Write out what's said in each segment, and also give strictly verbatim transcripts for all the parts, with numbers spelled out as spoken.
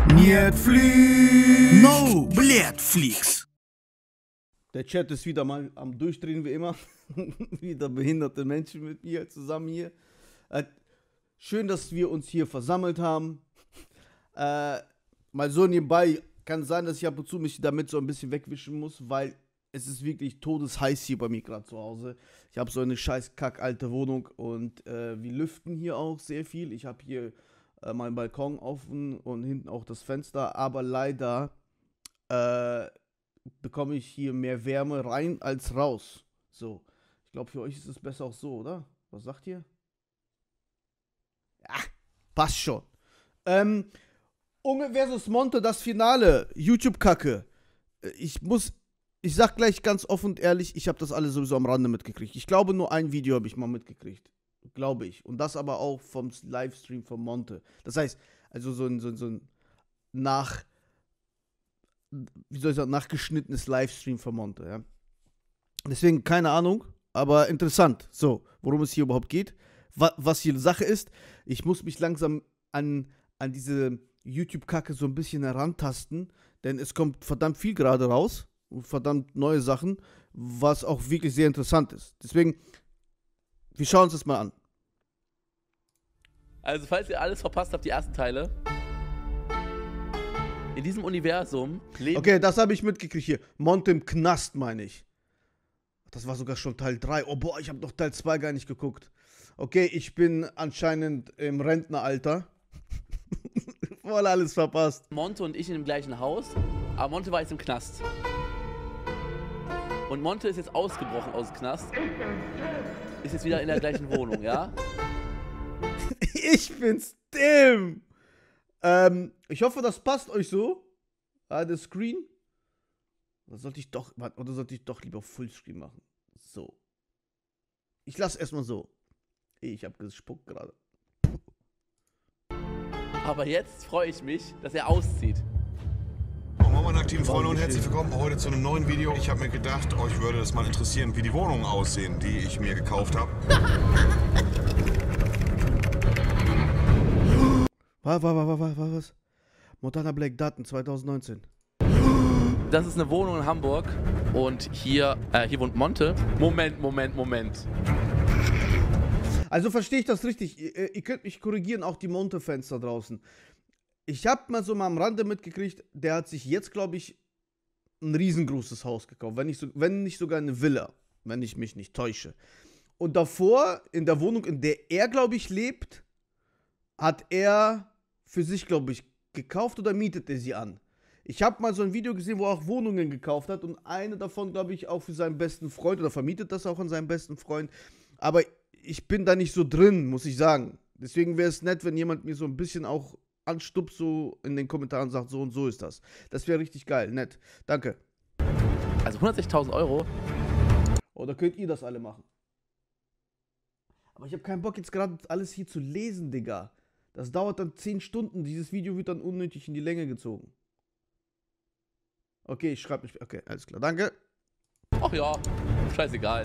Netflix. No, Netflix. Der Chat ist wieder mal am Durchdrehen wie immer. Wieder behinderte Menschen mit mir zusammen hier. Äh, schön, dass wir uns hier versammelt haben. Äh, mal so nebenbei, kann sein, dass ich ab und zu mich damit so ein bisschen wegwischen muss, weil es ist wirklich todesheiß hier bei mir gerade zu Hause. Ich habe so eine scheiß kackalte Wohnung und äh, wir lüften hier auch sehr viel. Ich habe hier äh, meinen Balkon offen und hinten auch das Fenster, aber leider äh, bekomme ich hier mehr Wärme rein als raus. So, ich glaube, für euch ist es besser auch so, oder? Was sagt ihr? Ja, passt schon. Ähm, Unge versus Monte, das Finale. YouTube-Kacke. Ich muss, ich sag gleich ganz offen und ehrlich, ich habe das alles sowieso am Rande mitgekriegt. Ich glaube, nur ein Video habe ich mal mitgekriegt. Glaube ich. Und das aber auch vom Livestream von Monte. Das heißt, also so ein, so ein, so ein nach, wie soll ich sagen, nachgeschnittenes Livestream von Monte, ja. Deswegen keine Ahnung, aber interessant. So, worum es hier überhaupt geht. Was, was hier Sache ist, ich muss mich langsam an, an diese YouTube-Kacke so ein bisschen herantasten, denn es kommt verdammt viel gerade raus und verdammt neue Sachen, was auch wirklich sehr interessant ist. Deswegen, wir schauen uns das mal an. Also, falls ihr alles verpasst habt, die ersten Teile. In diesem Universum leben... Okay, das habe ich mitgekriegt hier. Monte im Knast, meine ich. Das war sogar schon Teil drei. Oh, boah, ich habe noch Teil zwei gar nicht geguckt. Okay, ich bin anscheinend im Rentneralter. Voll alles verpasst. Monte und ich in dem gleichen Haus, aber Monte war jetzt im Knast. Und Monte ist jetzt ausgebrochen aus dem Knast. Ist jetzt wieder in der gleichen Wohnung, ja? Ich bin's, Tim! Ähm, ich hoffe, das passt euch so. Ah, der Screen. Oder sollte ich doch, oder sollte ich doch lieber Fullscreen machen? So. Ich lasse erstmal so. Ich habe gespuckt gerade. Aber jetzt freue ich mich, dass er auszieht. Moin meine aktiven Freunde und herzlich willkommen heute zu einem neuen Video. Ich habe mir gedacht, euch würde das mal interessieren, wie die Wohnungen aussehen, die ich mir gekauft habe. Was, was, was, was, was, was? Montana Black Daten zwanzig neunzehn. Das ist eine Wohnung in Hamburg und hier, äh, hier wohnt Monte. Moment, Moment, Moment. Also verstehe ich das richtig. Ihr, ihr könnt mich korrigieren, auch die Monte-Fans da draußen. Ich habe mal so mal am Rande mitgekriegt, der hat sich jetzt, glaube ich, ein riesengroßes Haus gekauft. Wenn nicht, so, wenn nicht sogar eine Villa, wenn ich mich nicht täusche. Und davor, in der Wohnung, in der er, glaube ich, lebt, hat er für sich, glaube ich, gekauft oder mietet er sie an. Ich habe mal so ein Video gesehen, wo er auch Wohnungen gekauft hat und eine davon, glaube ich, auch für seinen besten Freund oder vermietet das auch an seinen besten Freund. Aber ich bin da nicht so drin, muss ich sagen. Deswegen wäre es nett, wenn jemand mir so ein bisschen auch anstupst, so in den Kommentaren sagt, so und so ist das. Das wäre richtig geil, nett. Danke. Also hundertsechzigtausend Euro. Oder könnt ihr das alle machen? Aber ich habe keinen Bock, jetzt gerade alles hier zu lesen, Digga. Das dauert dann zehn Stunden. Dieses Video wird dann unnötig in die Länge gezogen. Okay, ich schreibe mich. Okay, alles klar. Danke. Ach ja, scheißegal.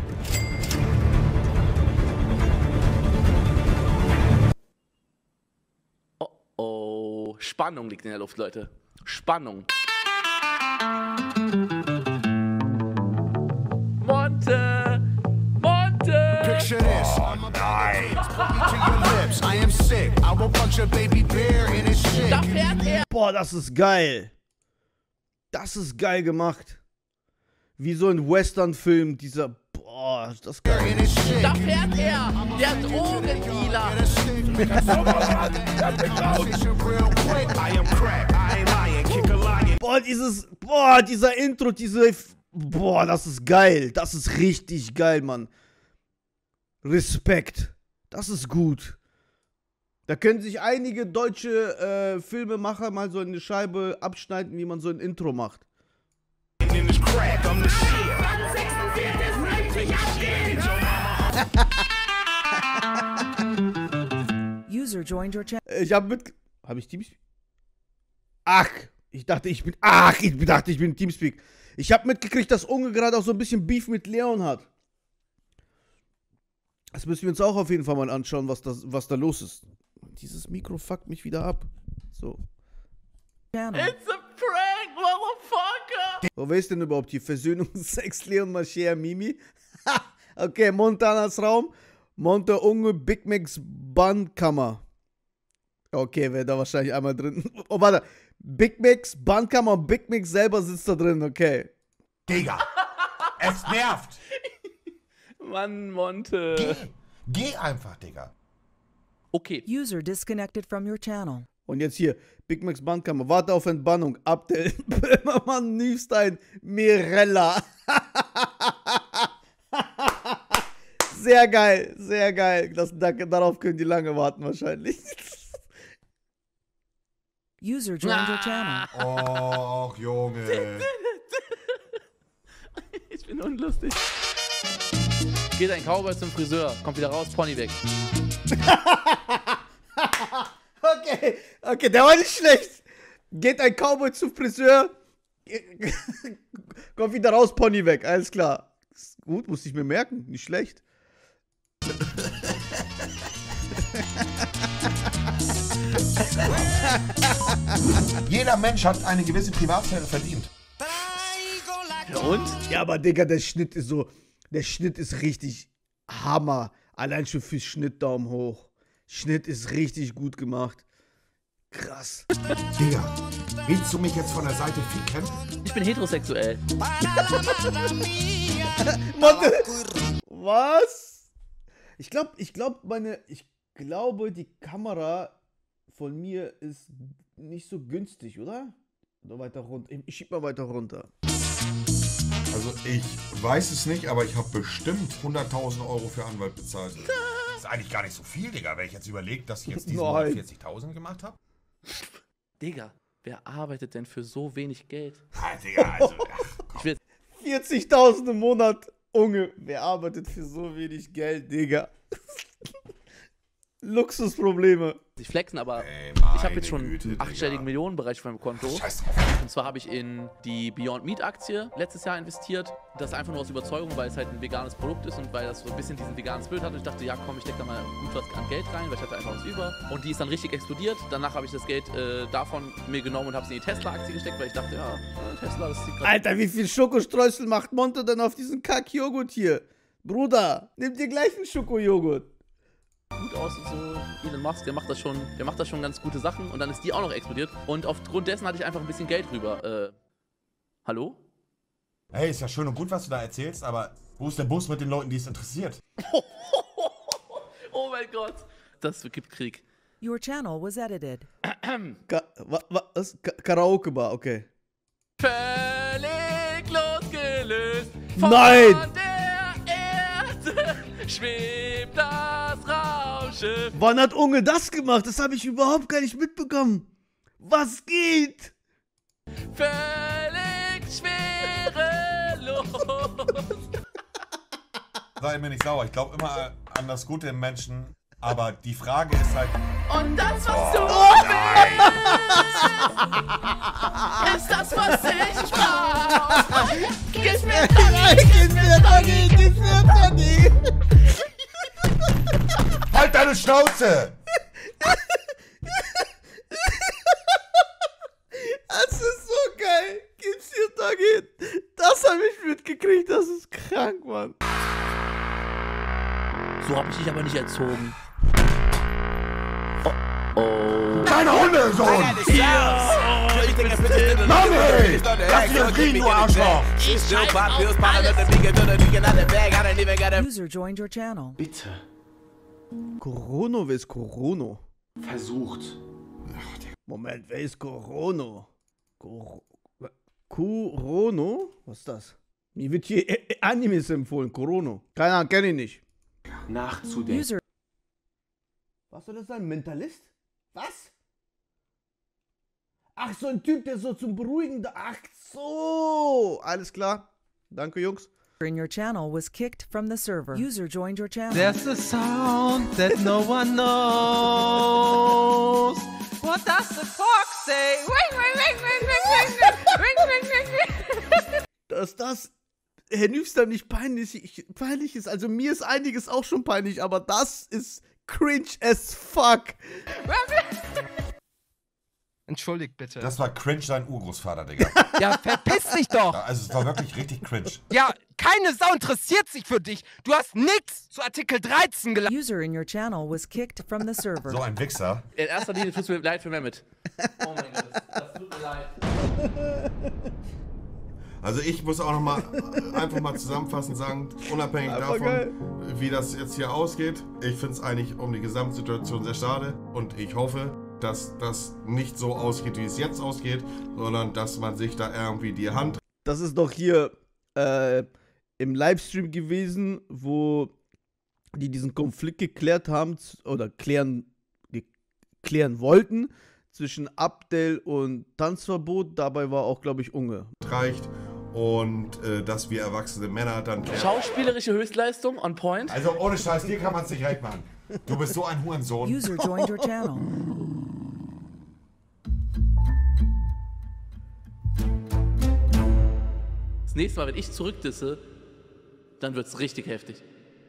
Oh oh. Spannung liegt in der Luft, Leute. Spannung. Monte! Monte! Picture this. Oh nein. I am sick. I will punch a baby bear in his shit. Da fährt er! Boah, das ist geil. Das ist geil gemacht. Wie so ein Western-Film, dieser. Boah, ist das geil. Da fährt er! Der Drogendealer! Boah, dieses. Boah, dieser Intro, diese. Boah, das ist geil. Das ist richtig geil, Mann. Respekt. Das ist gut. Da können sich einige deutsche äh, Filmemacher mal so eine Scheibe abschneiden, wie man so ein Intro macht. User joined your channel. Ich habe mit... Habe ich Teamspeak? Ach, ich dachte, ich bin... Ach, ich dachte, ich bin Teamspeak. Ich habe mitgekriegt, dass Unge gerade auch so ein bisschen Beef mit Leon hat. Das müssen wir uns auch auf jeden Fall mal anschauen, was, das, was da los ist. Dieses Mikro fuckt mich wieder ab. So. Channel. It's a prank, motherfucker! Wo ist denn überhaupt hier? Versöhnungsex Leon Mascher Mimi? Okay, Montanas Raum. Monte Unge Big Macs Bandkammer. Okay, wäre da wahrscheinlich einmal drin. Oh, warte. Big Macs Bandkammer und Big Macs selber sitzt da drin, okay. Digga, es nervt. Mann, Monte. Geh, geh einfach, Digga. Okay. User disconnected from your channel. Und jetzt hier, Big Macs Bandkammer. Warte auf Entbannung. Abdel Böhmermann Nüfstein Mirella. Sehr geil, sehr geil. Das, darauf können die lange warten wahrscheinlich. User joined your channel. Och, Junge. Ich bin unlustig. Geht ein Cowboy zum Friseur, kommt wieder raus, Pony weg. Okay, okay, der war nicht schlecht. Geht ein Cowboy zum Friseur, kommt wieder raus, Pony weg, alles klar. Ist gut, muss ich mir merken, nicht schlecht. Jeder Mensch hat eine gewisse Privatsphäre verdient. Und? Ja, aber Digga, der Schnitt ist so, der Schnitt ist richtig Hammer. Allein schon für Schnitt Daumen hoch. Schnitt ist richtig gut gemacht. Krass. Digga, willst du mich jetzt von der Seite ficken? Ich bin heterosexuell. Warte. Was? Ich glaube, ich glaube, meine, ich glaube, die Kamera von mir ist nicht so günstig, oder? Oder weiter runter. Ich schieb mal weiter runter. Also ich weiß es nicht, aber ich habe bestimmt hunderttausend Euro für Anwalt bezahlt. Das ist eigentlich gar nicht so viel, Digga, wenn ich jetzt überlege, dass ich jetzt diesen Nein. Monat vierzigtausend gemacht habe. Digga, wer arbeitet denn für so wenig Geld? Ah, Digga, also, ach, komm. Ich will vierzigtausend im Monat. Unge, wer arbeitet für so wenig Geld, Digga? Luxusprobleme. nicht flexen, aber Ey, ich habe meine jetzt schon Güte, einen achtstelligen Digga. Millionenbereich von meinem Konto. Scheiß drauf. Und zwar habe ich in die Beyond Meat Aktie letztes Jahr investiert. Das ist einfach nur aus Überzeugung, weil es halt ein veganes Produkt ist und weil das so ein bisschen diesen veganen Spirit hat. Und ich dachte, ja komm, ich stecke da mal gut was an Geld rein, weil ich hatte einfach was über. Und die ist dann richtig explodiert. Danach habe ich das Geld äh, davon mir genommen und habe es in die Tesla-Aktie gesteckt, weil ich dachte, ja, äh, Tesla, das sieht gerade Alter, wie viel Schokostreusel macht Monte denn auf diesen Kack-Joghurt hier? Bruder, nimm dir gleich einen Schokojoghurt. gut aus und so. Elon Musk, der macht das schon, der macht das schon ganz gute Sachen und dann ist die auch noch explodiert. Und aufgrund dessen hatte ich einfach ein bisschen Geld rüber. Äh, hallo? Hey, ist ja schön und gut, was du da erzählst, aber wo ist der Bus mit den Leuten, die es interessiert? Oh mein Gott. Das gibt Krieg. Your channel was edited. Ka wa was? Ka Karaoke-Bar, okay. Völlig losgelöst von Nein! der Erde schwebt das Raumschiff. Wann hat Unge das gemacht? Das habe ich überhaupt gar nicht mitbekommen. Was geht? Völlig schwerelos. Sei mir nicht sauer, ich glaube immer an das Gute im Menschen, aber die Frage ist halt... Und das, was du willst, ist das, was ich brauche. Gib mir Doggy, Gib mir Doggy! Halt deine Schnauze! Das ist so geil. Gib's dir Doggy. Das habe ich mitgekriegt. Das ist krank, Mann. So hab ich dich aber nicht erzogen. Oh, oh. Kleiner Hundesohn! Mami! Lass mich das kriegen, du Arschloch! User joined your channel. Bitte, Corono, wer ist Corono? versucht. Moment, wer ist Corono? Cor Corono? Was ist das? Mir wird hier äh, äh, Animes empfohlen. Corono. Keine Ahnung, kenne ich nicht. Nachzudenken. User Was soll das sein? Mentalist? Was? Ach, so ein Typ, der so zum Beruhigen da. Ach so. Alles klar. Danke, Jungs. in your channel was kicked from the server. User joined your channel. There's a sound that no one knows. What does the fox say? Ring, ring, ring, ring, ring, ring, ring, ring, ring. Dass das Herr Nüfster nicht peinlich, peinlich ist. Also mir ist einiges auch schon peinlich, aber das ist cringe as fuck. Entschuldigt bitte. Das war cringe, dein Urgroßvater, Digga. Ja, verpiss dich doch! Ja, also es war wirklich richtig cringe. Ja, keine Sau interessiert sich für dich. Du hast nix zu Artikel dreizehn gelassen. User in your channel was kicked from the server. So ein Wichser. In erster Linie tut es mir leid für Mehmet. Oh mein Gott, das tut mir leid. Also ich muss auch noch mal einfach mal zusammenfassend sagen, unabhängig Einfach davon, geil. wie das jetzt hier ausgeht, ich finde es eigentlich um die Gesamtsituation sehr schade und ich hoffe, dass das nicht so ausgeht, wie es jetzt ausgeht, sondern dass man sich da irgendwie die Hand... Das ist doch hier äh, im Livestream gewesen, wo die diesen Konflikt geklärt haben z- oder klären, ge- klären wollten zwischen Abdel und Tanzverbot. Dabei war auch, glaube ich, Unge. reicht und äh, dass wir erwachsene Männer dann... Schauspielerische Höchstleistung, on point. Also ohne Scheiß, dir kann man es nicht recht machen. Du bist so ein Hurensohn. User joined your channel. Das nächste Mal, wenn ich zurückdisse, dann wird's richtig heftig.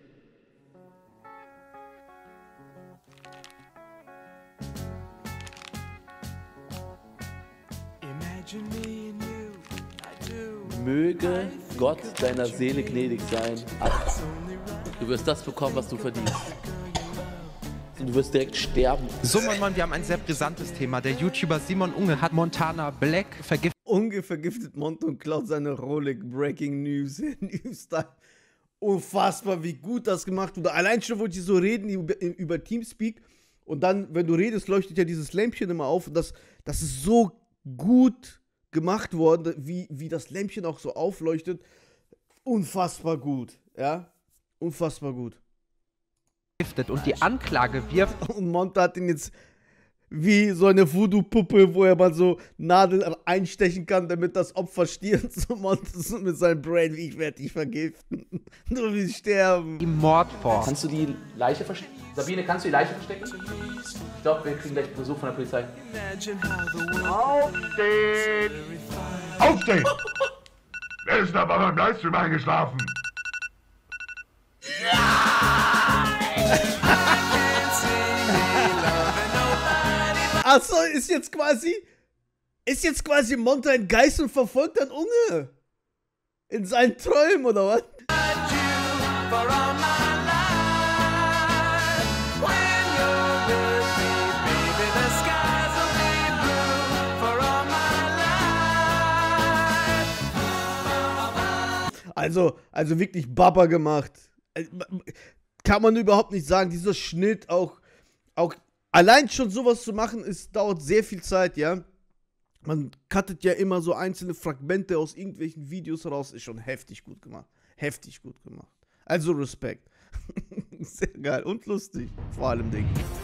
Möge Gott deiner Seele gnädig sein. Du wirst das bekommen, was du verdienst. Und du wirst direkt sterben. So, Mann, Mann, wir haben ein sehr brisantes Thema. Der YouTuber Simon Unge hat Montana Black vergiftet. Unge vergiftet Monte und klaut seine Rolex Breaking News News-Style. Unfassbar, wie gut das gemacht wurde. Allein schon, wo die so reden über, über Teamspeak und dann, wenn du redest, leuchtet ja dieses Lämpchen immer auf und das, das ist so gut gemacht worden, wie, wie das Lämpchen auch so aufleuchtet. Unfassbar gut, ja? Unfassbar gut. Und die Anklage wirft Und Monte hat ihn jetzt wie so eine Voodoo-Puppe, wo er mal so Nadeln einstechen kann, damit das Opfer stirbt. So Monte so mit seinem Brain, wie ich werde dich vergiften. Nur wie sterben. die Mord vor. Kannst du die Leiche verstecken? Sabine, kannst du die Leiche verstecken? Ich glaube, wir kriegen gleich Besuch von der Polizei. Aufstehen! Aufstehen! Wer ist da bei meinem Livestream eingeschlafen? Achso, ist jetzt quasi. Ist jetzt quasi Monte ein Geist und verfolgt ein Unge. In seinen Träumen, oder was? Also, also wirklich Baba gemacht. Kann man überhaupt nicht sagen. Dieser Schnitt auch, auch allein schon sowas zu machen, ist, dauert sehr viel Zeit, ja. Man cuttet ja immer so einzelne Fragmente aus irgendwelchen Videos raus. Ist schon heftig gut gemacht. Heftig gut gemacht. Also Respekt. Sehr geil und lustig. Vor allem Ding.